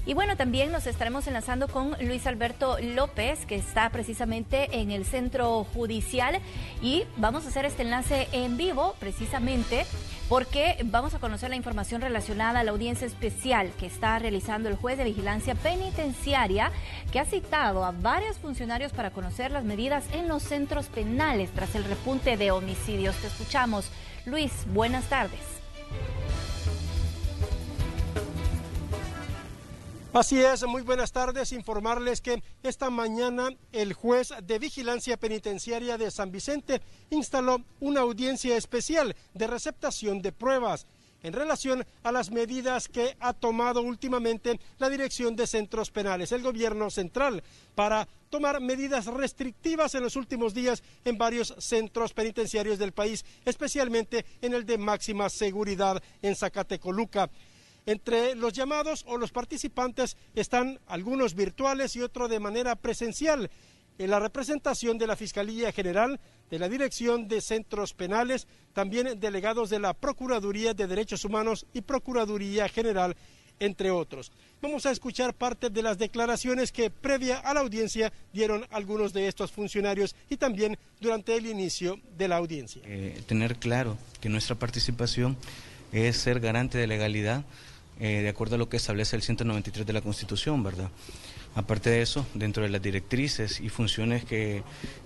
Y bueno, también nos estaremos enlazando con Luis Alberto López, que está precisamente en el centro judicial, y vamos a hacer este enlace en vivo precisamente porque vamos a conocer la información relacionada a la audiencia especial que está realizando el juez de vigilancia penitenciaria, que ha citado a varios funcionarios para conocer las medidas en los centros penales tras el repunte de homicidios. Te escuchamos. Luis, buenas tardes. Así es, muy buenas tardes. Informarles que esta mañana el juez de vigilancia penitenciaria de San Vicente instaló una audiencia especial de receptación de pruebas en relación a las medidas que ha tomado últimamente la Dirección de Centros Penales, el gobierno central, para tomar medidas restrictivas en los últimos días en varios centros penitenciarios del país, especialmente en el de máxima seguridad en Zacatecoluca. Entre los llamados o los participantes están algunos virtuales y otros de manera presencial. En la representación de la Fiscalía General, de la Dirección de Centros Penales, también delegados de la Procuraduría de Derechos Humanos y Procuraduría General, entre otros. Vamos a escuchar parte de las declaraciones que previa a la audiencia dieron algunos de estos funcionarios y también durante el inicio de la audiencia. Tener claro que nuestra participación es ser garante de legalidad, de acuerdo a lo que establece el 193 de la Constitución, ¿verdad? Aparte de eso, dentro de las directrices y funciones que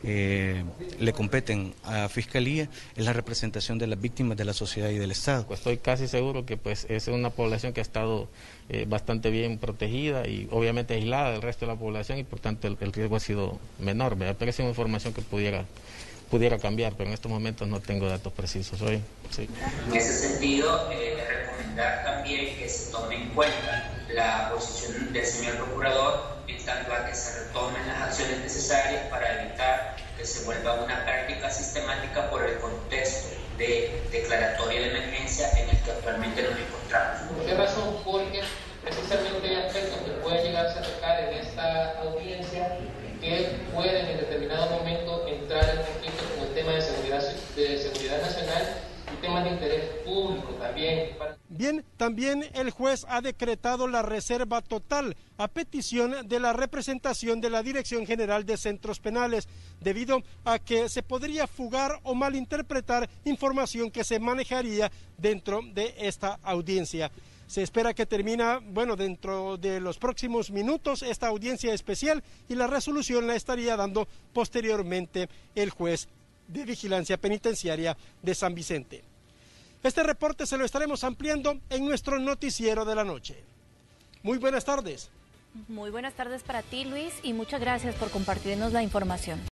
le competen a Fiscalía, es la representación de las víctimas de la sociedad y del Estado. Pues estoy casi seguro que es una población que ha estado bastante bien protegida y obviamente aislada del resto de la población, y por tanto el riesgo ha sido menor, ¿verdad? Pero es una información que pudiera cambiar, pero en estos momentos no tengo datos precisos hoy. Sí. En ese sentido, recomendar también que se tome en cuenta la posición del señor procurador en tanto a que se retomen las acciones necesarias para evitar que se vuelva una práctica sistemática por el contexto de declaratoria de emergencia en el que actualmente nos encontramos. ¿Por qué razón? Porque precisamente hay aspectos que pueden llegarse a tocar en esta audiencia que pueden en determinado momento entrar en conflicto con el tema de seguridad nacional y temas de interés público también. Bien, también el juez ha decretado la reserva total a petición de la representación de la Dirección General de Centros Penales, debido a que se podría fugar o malinterpretar información que se manejaría dentro de esta audiencia. Se espera que termine, dentro de los próximos minutos esta audiencia especial, y la resolución la estaría dando posteriormente el juez de vigilancia penitenciaria de San Vicente. Este reporte se lo estaremos ampliando en nuestro noticiero de la noche. Muy buenas tardes. Muy buenas tardes para ti, Luis, y muchas gracias por compartirnos la información.